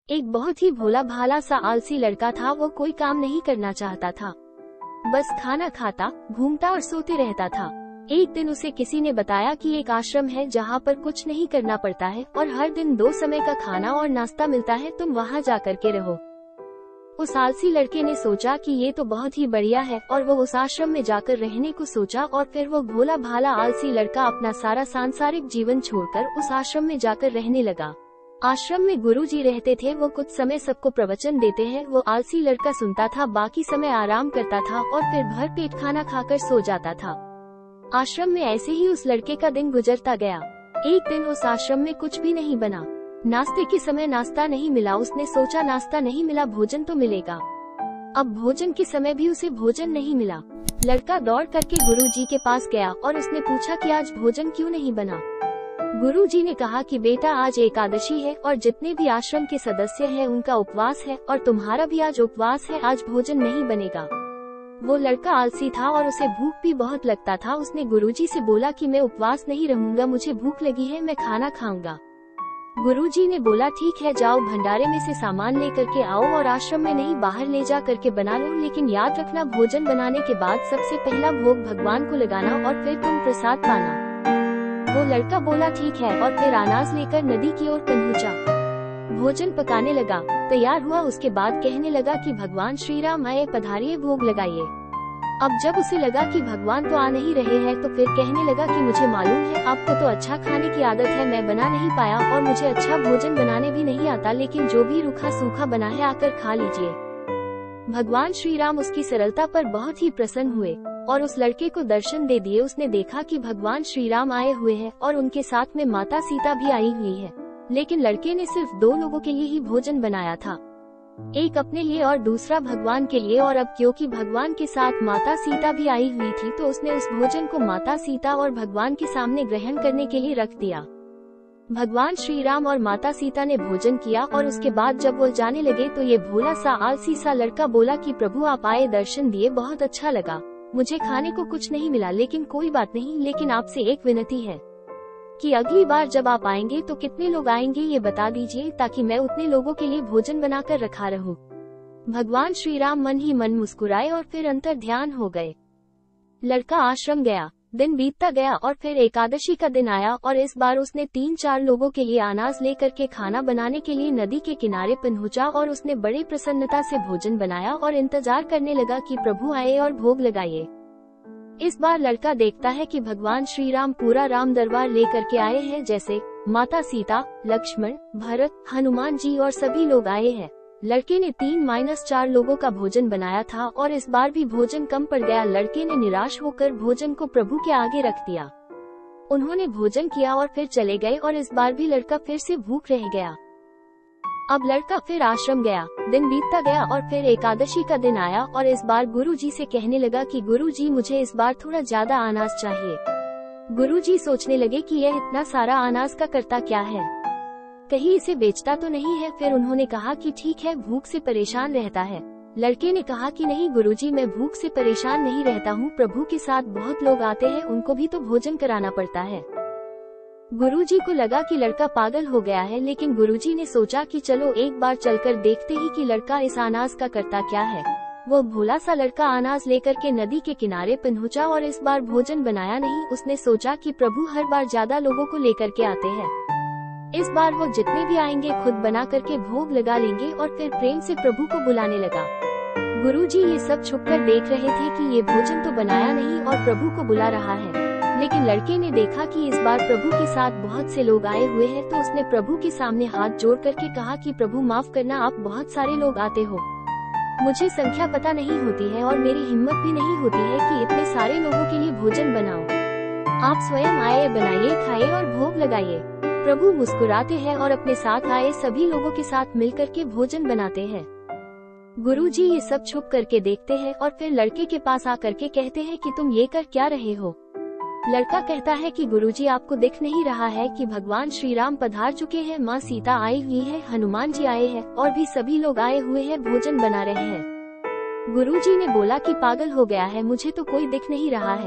एक बहुत ही भोला भाला सा आलसी लड़का था। वो कोई काम नहीं करना चाहता था, बस खाना खाता, घूमता और सोते रहता था। एक दिन उसे किसी ने बताया कि एक आश्रम है जहाँ पर कुछ नहीं करना पड़ता है और हर दिन 2 समय का खाना और नाश्ता मिलता है, तुम वहाँ जा करके रहो। उस आलसी लड़के ने सोचा कि ये तो बहुत ही बढ़िया है और वो उस आश्रम में जाकर रहने को सोचा। और फिर वो भोला भाला आलसी लड़का अपना सारा सांसारिक जीवन छोड़कर उस आश्रम में जाकर रहने लगा। आश्रम में गुरुजी रहते थे। वो कुछ समय सबको प्रवचन देते हैं। वो आलसी लड़का सुनता था, बाकी समय आराम करता था और फिर भर पेट खाना खाकर सो जाता था। आश्रम में ऐसे ही उस लड़के का दिन गुजरता गया। एक दिन उस आश्रम में कुछ भी नहीं बना। नाश्ते के समय नाश्ता नहीं मिला। उसने सोचा नाश्ता नहीं मिला, भोजन तो मिलेगा। अब भोजन के समय भी उसे भोजन नहीं मिला। लड़का दौड़ करके गुरुजी के पास गया और उसने पूछा कि आज भोजन क्यों नहीं बना। गुरुजी ने कहा कि बेटा, आज एकादशी है और जितने भी आश्रम के सदस्य हैं उनका उपवास है और तुम्हारा भी आज उपवास है, आज भोजन नहीं बनेगा। वो लड़का आलसी था और उसे भूख भी बहुत लगता था। उसने गुरुजी से बोला कि मैं उपवास नहीं रहूंगा, मुझे भूख लगी है, मैं खाना खाऊंगा। गुरुजी ने बोला ठीक है, जाओ भंडारे में से सामान लेकर के आओ और आश्रम में नहीं बाहर ले जा करके बना लो, लेकिन याद रखना भोजन बनाने के बाद सबसे पहला भोग भगवान को लगाना और फिर तुम प्रसाद पाना। वो लड़का बोला ठीक है और फिर अनाज लेकर नदी की ओर पहुंचा। भोजन पकाने लगा, तैयार हुआ। उसके बाद कहने लगा कि भगवान श्री राम आए, पधारिए, भोग लगाइए। अब जब उसे लगा कि भगवान तो आ नहीं रहे हैं तो फिर कहने लगा कि मुझे मालूम है आपको तो अच्छा खाने की आदत है, मैं बना नहीं पाया और मुझे अच्छा भोजन बनाने भी नहीं आता, लेकिन जो भी रूखा सूखा बना है आकर खा लीजिए। भगवान श्री राम उसकी सरलता पर बहुत ही प्रसन्न हुए और उस लड़के को दर्शन दे दिए। उसने देखा कि भगवान श्री राम आए हुए हैं और उनके साथ में माता सीता भी आई हुई है, लेकिन लड़के ने सिर्फ 2 लोगों के लिए ही भोजन बनाया था, एक अपने लिए और दूसरा भगवान के लिए। और अब क्योंकि भगवान के साथ माता सीता भी आई हुई थी तो उसने उस भोजन को माता सीता और भगवान के सामने ग्रहण करने के लिए रख दिया। भगवान श्री राम और माता सीता ने भोजन किया और उसके बाद जब वो जाने लगे तो ये भोला सा आलसी सा लड़का बोला कि प्रभु आप आए, दर्शन दिए, बहुत अच्छा लगा, मुझे खाने को कुछ नहीं मिला, लेकिन कोई बात नहीं, लेकिन आपसे एक विनती है कि अगली बार जब आप आएंगे तो कितने लोग आएंगे ये बता दीजिए, ताकि मैं उतने लोगों के लिए भोजन बनाकर रखा रहूं। भगवान श्री राम मन ही मन मुस्कुराए और फिर अंतर ध्यान हो गए। लड़का आश्रम गया, दिन बीतता गया और फिर एकादशी का दिन आया और इस बार उसने 3-4 लोगों के लिए अनाज लेकर के खाना बनाने के लिए नदी के किनारे पहुंचा और उसने बड़े प्रसन्नता से भोजन बनाया और इंतजार करने लगा कि प्रभु आए और भोग लगाइए। इस बार लड़का देखता है कि भगवान श्री राम पूरा राम दरबार लेकर के आए हैं, जैसे माता सीता, लक्ष्मण, भरत, हनुमान जी और सभी लोग आए हैं। लड़के ने 3-4 लोगों का भोजन बनाया था और इस बार भी भोजन कम पड़ गया। लड़के ने निराश होकर भोजन को प्रभु के आगे रख दिया। उन्होंने भोजन किया और फिर चले गए और इस बार भी लड़का फिर से भूख रह गया। अब लड़का फिर आश्रम गया, दिन बीतता गया और फिर एकादशी का दिन आया और इस बार गुरुजी से कहने लगा कि गुरुजी मुझे इस बार थोड़ा ज्यादा अनाज चाहिए। गुरुजी सोचने लगे कि यह इतना सारा अनाज का करता क्या है, कहीं इसे बेचता तो नहीं है। फिर उन्होंने कहा कि ठीक है, भूख से परेशान रहता है। लड़के ने कहा कि नहीं गुरुजी, मैं भूख से परेशान नहीं रहता हूँ, प्रभु के साथ बहुत लोग आते हैं, उनको भी तो भोजन कराना पड़ता है। गुरुजी को लगा कि लड़का पागल हो गया है, लेकिन गुरुजी ने सोचा कि चलो एक बार चलकर देखते ही कि लड़का इस अनाज का करता क्या है। वो भोला सा लड़का अनाज लेकर के नदी के किनारे पहुंचा और इस बार भोजन बनाया नहीं। उसने सोचा कि प्रभु हर बार ज्यादा लोगों को लेकर के आते हैं, इस बार वो जितने भी आएंगे खुद बना करके भोग लगा लेंगे और फिर प्रेम से प्रभु को बुलाने लगा। गुरुजी ये सब छुपकर देख रहे थे कि ये भोजन तो बनाया नहीं और प्रभु को बुला रहा है, लेकिन लड़के ने देखा कि इस बार प्रभु के साथ बहुत से लोग आए हुए हैं तो उसने प्रभु के सामने हाथ जोड़ करके कहा कि प्रभु माफ करना, आप बहुत सारे लोग आते हो, मुझे संख्या पता नहीं होती है और मेरी हिम्मत भी नहीं होती है कि इतने सारे लोगों के लिए भोजन बनाओ। आप स्वयं आए, बनाइए, खाइए और भोग लगाइए। प्रभु मुस्कुराते हैं और अपने साथ आए सभी लोगों के साथ मिलकर के भोजन बनाते हैं। गुरुजी ये सब छुप करके देखते हैं और फिर लड़के के पास आकर के कहते हैं कि तुम ये कर क्या रहे हो। लड़का कहता है कि गुरुजी आपको दिख नहीं रहा है कि भगवान श्री राम पधार चुके हैं, माँ सीता आई हुई है, हनुमान जी आए हैं और भी सभी लोग आए हुए हैं, भोजन बना रहे हैं। गुरुजी ने बोला कि पागल हो गया है, मुझे तो कोई दिख नहीं रहा है।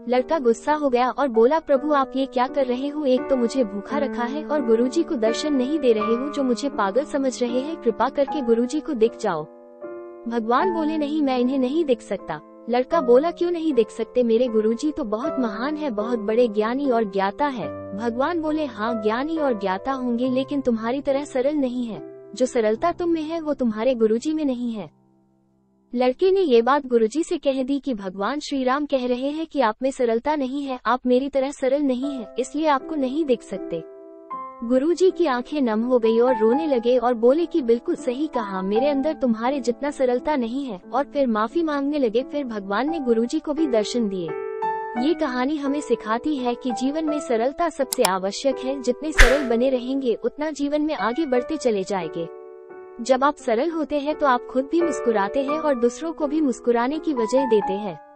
लड़का गुस्सा हो गया और बोला, प्रभु आप ये क्या कर रहे हो? एक तो मुझे भूखा रखा है और गुरुजी को दर्शन नहीं दे रहे हो, जो मुझे पागल समझ रहे हैं। कृपा करके गुरुजी को दिख जाओ। भगवान बोले, नहीं, मैं इन्हें नहीं दिख सकता। लड़का बोला, क्यों नहीं दिख सकते? मेरे गुरुजी तो बहुत महान है, बहुत बड़े ज्ञानी और ज्ञाता है। भगवान बोले, हाँ, ज्ञानी और ज्ञाता होंगे, लेकिन तुम्हारी तरह सरल नहीं है। जो सरलता तुम में है वो तुम्हारे गुरुजी में नहीं है। लड़के ने ये बात गुरुजी से कह दी कि भगवान श्री राम कह रहे हैं कि आप में सरलता नहीं है, आप मेरी तरह सरल नहीं है, इसलिए आपको नहीं देख सकते। गुरुजी की आंखें नम हो गई और रोने लगे और बोले कि बिल्कुल सही कहा, मेरे अंदर तुम्हारे जितना सरलता नहीं है, और फिर माफी मांगने लगे। फिर भगवान ने गुरुजी को भी दर्शन दिए। ये कहानी हमें सिखाती है कि जीवन में सरलता सबसे आवश्यक है। जितने सरल बने रहेंगे उतना जीवन में आगे बढ़ते चले जाएंगे। जब आप सरल होते हैं तो आप खुद भी मुस्कुराते हैं और दूसरों को भी मुस्कुराने की वजह देते हैं।